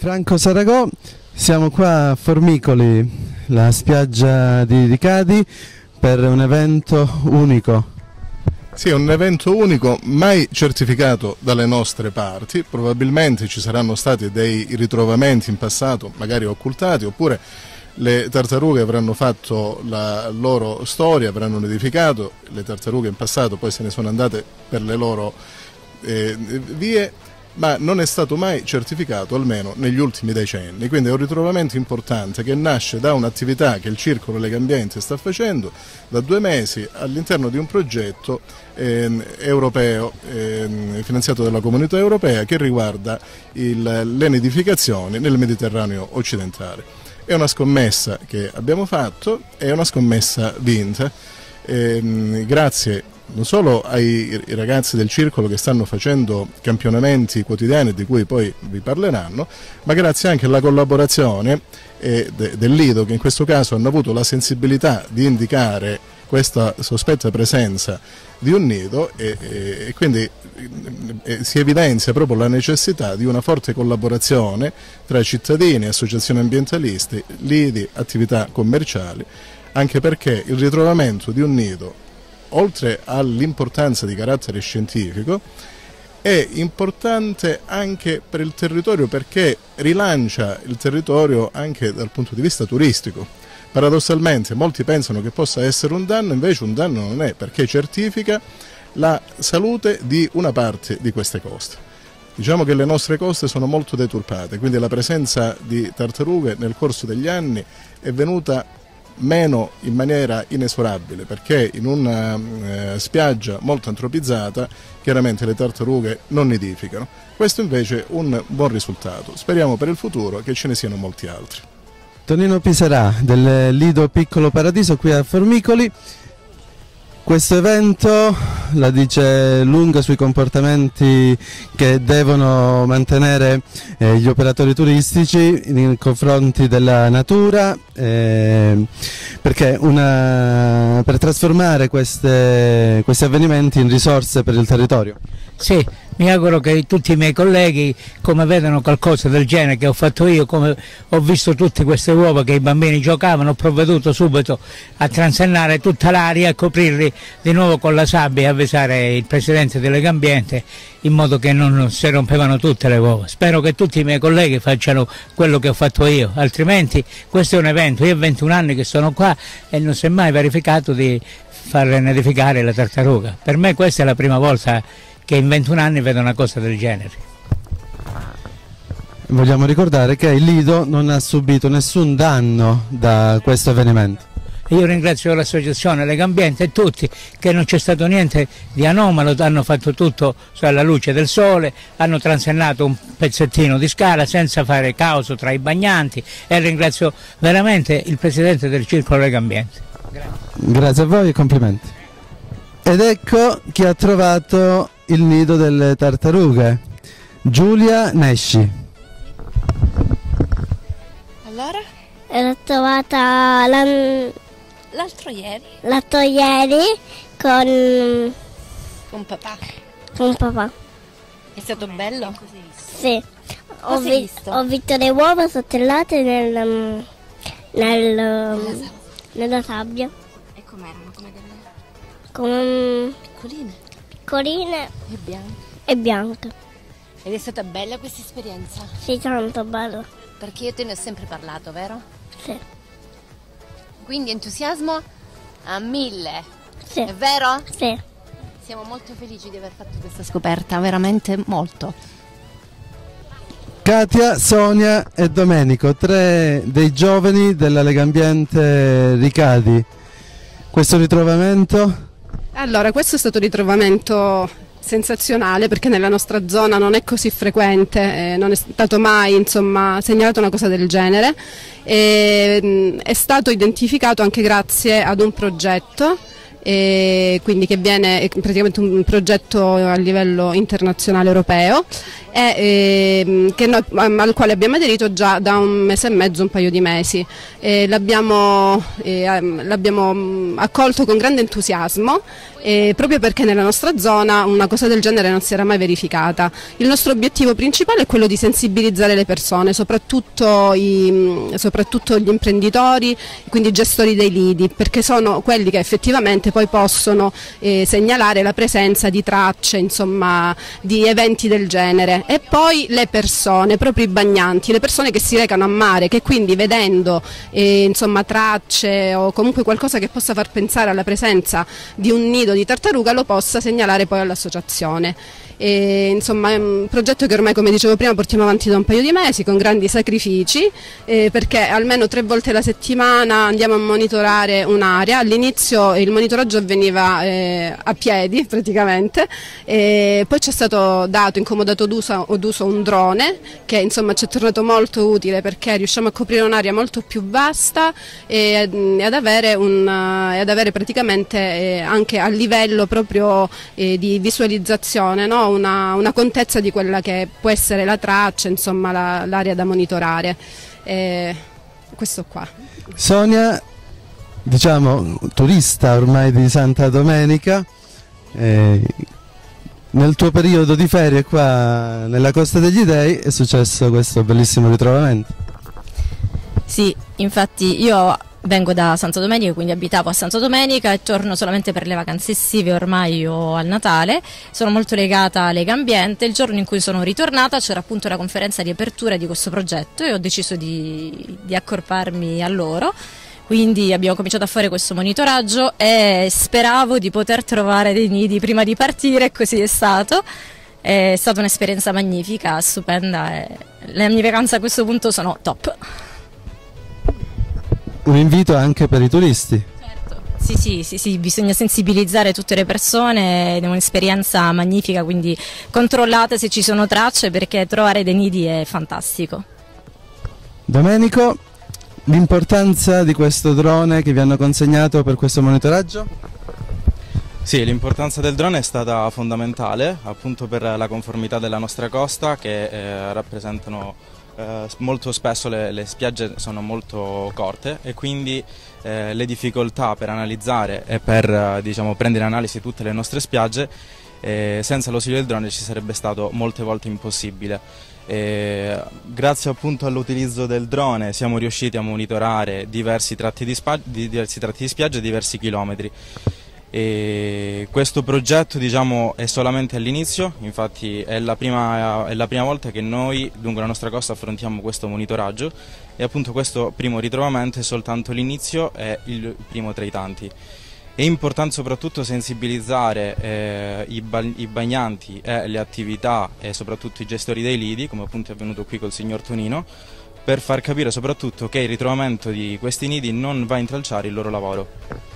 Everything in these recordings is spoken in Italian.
Franco Saragò, siamo qua a Formicoli, la spiaggia di Ricadi, per un evento unico. Sì, è un evento unico, mai certificato dalle nostre parti. Probabilmente ci saranno stati dei ritrovamenti in passato, magari occultati, oppure le tartarughe avranno fatto la loro storia, avranno nidificato. Le tartarughe in passato poi se ne sono andate per le loro vie, ma non è stato mai certificato, almeno negli ultimi decenni. Quindi è un ritrovamento importante che nasce da un'attività che il Circolo Legambiente sta facendo da 2 mesi all'interno di un progetto europeo finanziato dalla Comunità Europea che riguarda le nidificazioni nel Mediterraneo occidentale. È una scommessa che abbiamo fatto, è una scommessa vinta, grazie non solo ai ragazzi del circolo che stanno facendo campionamenti quotidiani di cui poi vi parleranno, ma grazie anche alla collaborazione del Lido, che in questo caso hanno avuto la sensibilità di indicare questa sospetta presenza di un nido e quindi si evidenzia proprio la necessità di una forte collaborazione tra cittadini, associazioni ambientalisti, lidi, attività commerciali, anche perché il ritrovamento di un nido, oltre all'importanza di carattere scientifico, è importante anche per il territorio perché rilancia il territorio anche dal punto di vista turistico. Paradossalmente molti pensano che possa essere un danno, invece un danno non è, perché certifica la salute di una parte di queste coste. Diciamo che le nostre coste sono molto deturpate, quindi la presenza di tartarughe nel corso degli anni è venuta meno in maniera inesorabile, perché in una spiaggia molto antropizzata chiaramente le tartarughe non nidificano. Questo invece è un buon risultato. Speriamo per il futuro che ce ne siano molti altri. Tonino Piserà del Lido Piccolo Paradiso qui a Formicoli. Questo evento la dice lunga sui comportamenti che devono mantenere gli operatori turistici nei confronti della natura, perché per trasformare questi avvenimenti in risorse per il territorio. Sì, mi auguro che tutti i miei colleghi, come vedono qualcosa del genere che ho fatto io, come ho visto tutte queste uova che i bambini giocavano, ho provveduto subito a transennare tutta l'aria e coprirli di nuovo con la sabbia e avvisare il presidente del Legambiente in modo che non si rompevano tutte le uova. Spero che tutti i miei colleghi facciano quello che ho fatto io, altrimenti questo è un evento. Io ho 21 anni che sono qua e non si è mai verificato di far nidificare la tartaruga. Per me questa è la prima volta che in 21 anni vedo una cosa del genere. Vogliamo ricordare che il Lido non ha subito nessun danno da questo avvenimento. Io ringrazio l'associazione Legambiente e tutti, che non c'è stato niente di anomalo, hanno fatto tutto alla luce del sole, hanno transennato un pezzettino di scala senza fare caos tra i bagnanti e ringrazio veramente il presidente del Circolo Legambiente. Grazie a voi e complimenti. Ed ecco chi ha trovato il nido delle tartarughe, Giulia Nesci. Allora? L'ho trovata L'altro ieri? l'altro ieri Con papà. con papà. È stato bello? Sì. Cosa hai visto? Ho visto le uova sottellate nella sabbia. E com'erano? Come delle Con piccoline piccoline e bianche. e bianche. Ed è stata bella questa esperienza? Sì, tanto bello. Perché io te ne ho sempre parlato, vero? Sì. Quindi entusiasmo a 1000. Sì. È vero? Sì. Siamo molto felici di aver fatto questa scoperta, veramente molto. Katia, Sonia e Domenico, 3 dei giovani della Legambiente Ricadi. Questo ritrovamento? Allora, questo è stato un ritrovamento sensazionale perché nella nostra zona non è così frequente, non è stato mai segnalato una cosa del genere. È stato identificato anche grazie ad un progetto quindi che viene praticamente un progetto a livello internazionale europeo al quale abbiamo aderito già da 1 mese e mezzo, un paio di mesi. L'abbiamo accolto con grande entusiasmo, proprio perché nella nostra zona una cosa del genere non si era mai verificata. Il nostro obiettivo principale è quello di sensibilizzare le persone, soprattutto gli imprenditori, quindi i gestori dei lidi, perché sono quelli che effettivamente poi possono segnalare la presenza di tracce, insomma, di eventi del genere. E poi le persone, proprio i bagnanti, le persone che si recano a mare, che quindi vedendo insomma, tracce o comunque qualcosa che possa far pensare alla presenza di un nido di tartaruga lo possa segnalare poi all'associazione. Insomma è un progetto che ormai, come dicevo prima, portiamo avanti da un paio di mesi con grandi sacrifici, perché almeno 3 volte alla settimana andiamo a monitorare un'area. All'inizio il monitoraggio avveniva a piedi praticamente, poi ci è stato dato in comodato d'uso un drone che insomma ci è tornato molto utile, perché riusciamo a coprire un'area molto più vasta e ad avere praticamente anche a livello proprio di visualizzazione, no? Una contezza di quella che può essere la traccia, insomma l'area da monitorare. Questo qua. Sonia, diciamo turista ormai di Santa Domenica, nel tuo periodo di ferie qua nella Costa degli Dei è successo questo bellissimo ritrovamento. Sì, infatti io vengo da Santa Domenica, quindi abitavo a Santa Domenica e torno solamente per le vacanze estive ormai o al Natale. Sono molto legata a Lega Ambiente. Il giorno in cui sono ritornata c'era appunto la conferenza di apertura di questo progetto e ho deciso di accorparmi a loro. Quindi abbiamo cominciato a fare questo monitoraggio e speravo di poter trovare dei nidi prima di partire, e così è stato. È stata un'esperienza magnifica, stupenda e le mie vacanze a questo punto sono top. Un invito anche per i turisti. Certo. Sì, bisogna sensibilizzare tutte le persone, è un'esperienza magnifica, quindi controllate se ci sono tracce, perché trovare dei nidi è fantastico. Domenico, l'importanza di questo drone che vi hanno consegnato per questo monitoraggio? Sì, l'importanza del drone è stata fondamentale appunto per la conformità della nostra costa, che rappresentano molto spesso le spiagge sono molto corte e quindi le difficoltà per analizzare e per diciamo, prendere in analisi tutte le nostre spiagge senza l'ausilio del drone ci sarebbe stato molte volte impossibile. Grazie appunto all'utilizzo del drone siamo riusciti a monitorare diversi tratti di spiaggia e diversi chilometri. E questo progetto diciamo, è solamente all'inizio, infatti è la prima volta che noi lungo la nostra costa affrontiamo questo monitoraggio e appunto questo primo ritrovamento è soltanto l'inizio, è il primo tra i tanti. È importante soprattutto sensibilizzare i bagnanti e le attività e soprattutto i gestori dei lidi, come appunto è avvenuto qui col signor Tonino, per far capire soprattutto che il ritrovamento di questi nidi non va a intralciare il loro lavoro.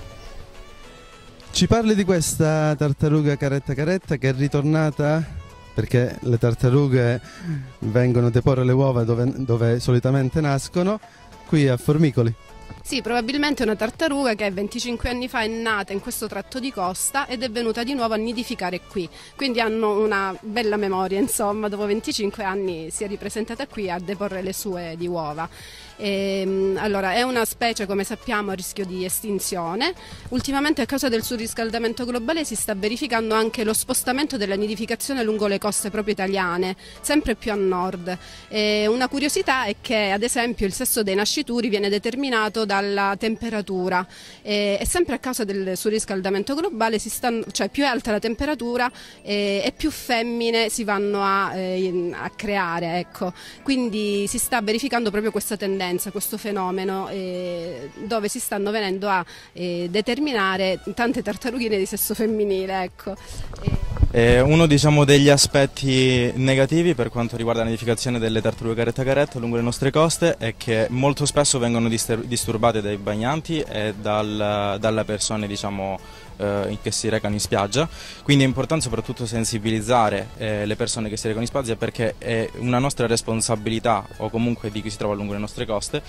Ci parli di questa tartaruga caretta caretta che è ritornata, perché le tartarughe vengono a deporre le uova dove solitamente nascono, qui a Formicoli. Sì, probabilmente è una tartaruga che 25 anni fa è nata in questo tratto di costa ed è venuta di nuovo a nidificare qui, quindi hanno una bella memoria, insomma, dopo 25 anni si è ripresentata qui a deporre le sue di uova. Allora, è una specie, come sappiamo, a rischio di estinzione. Ultimamente a causa del surriscaldamento globale si sta verificando anche lo spostamento della nidificazione lungo le coste proprio italiane, sempre più a nord. Una curiosità è che ad esempio il sesso dei nascituri viene determinato dalla temperatura e sempre a causa del surriscaldamento globale cioè più è alta la temperatura e più femmine si vanno a creare, ecco. Quindi si sta verificando proprio questa tendenza, questo fenomeno dove si stanno venendo a determinare tante tartarughine di sesso femminile, ecco. Uno diciamo, degli aspetti negativi per quanto riguarda la nidificazione delle tartarughe caretta caretta lungo le nostre coste è che molto spesso vengono disturbate dai bagnanti e dalle persone diciamo, che si recano in spiaggia, quindi è importante soprattutto sensibilizzare le persone che si recano in spiaggia perché è una nostra responsabilità o comunque di chi si trova lungo le nostre coste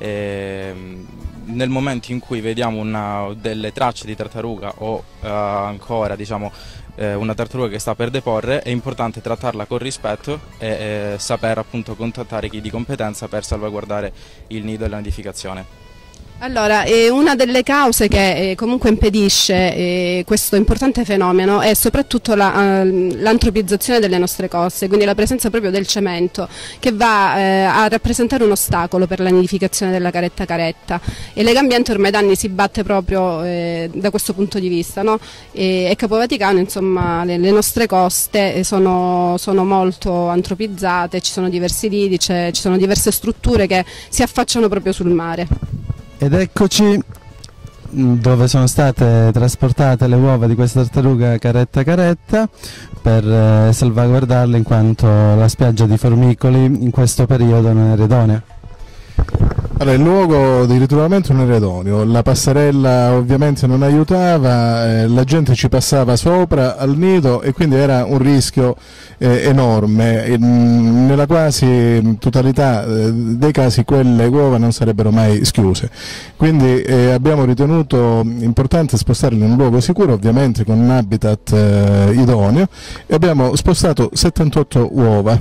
nel momento in cui vediamo delle tracce di tartaruga o ancora diciamo, una tartaruga che sta per deporre, è importante trattarla con rispetto e saper appunto contattare chi di competenza per salvaguardare il nido e la nidificazione. Allora, una delle cause che comunque impedisce questo importante fenomeno è soprattutto l'antropizzazione delle nostre coste, quindi la presenza proprio del cemento che va a rappresentare un ostacolo per la nidificazione della caretta caretta, e Legambiente ormai da anni si batte proprio da questo punto di vista, no? E Capo Vaticano, insomma, le nostre coste sono molto antropizzate, ci sono diversi lidi, ci sono diverse strutture che si affacciano proprio sul mare. Ed eccoci dove sono state trasportate le uova di questa tartaruga caretta caretta per salvaguardarle, in quanto la spiaggia di Formicoli in questo periodo non era idonea. Allora, il luogo di ritrovamento non era idoneo, la passerella ovviamente non aiutava, la gente ci passava sopra al nido e quindi era un rischio enorme. Nella quasi totalità dei casi quelle uova non sarebbero mai schiuse, quindi abbiamo ritenuto importante spostarle in un luogo sicuro, ovviamente con un habitat idoneo, e abbiamo spostato 78 uova.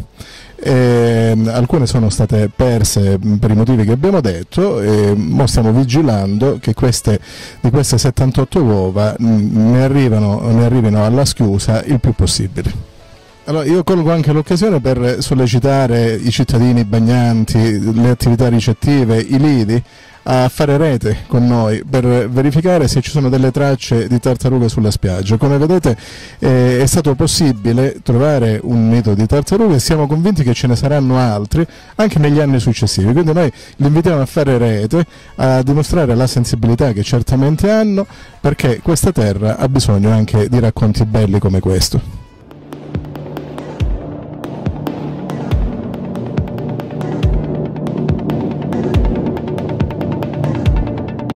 Alcune sono state perse per i motivi che abbiamo detto, e stiamo vigilando che di queste 78 uova ne arrivino alla schiusa il più possibile. Allora, io colgo anche l'occasione per sollecitare i cittadini bagnanti, le attività ricettive, i lidi, a fare rete con noi per verificare se ci sono delle tracce di tartarughe sulla spiaggia. Come vedete è stato possibile trovare un nido di tartarughe e siamo convinti che ce ne saranno altri anche negli anni successivi, quindi noi li invitiamo a fare rete, a dimostrare la sensibilità che certamente hanno, perché questa terra ha bisogno anche di racconti belli come questo.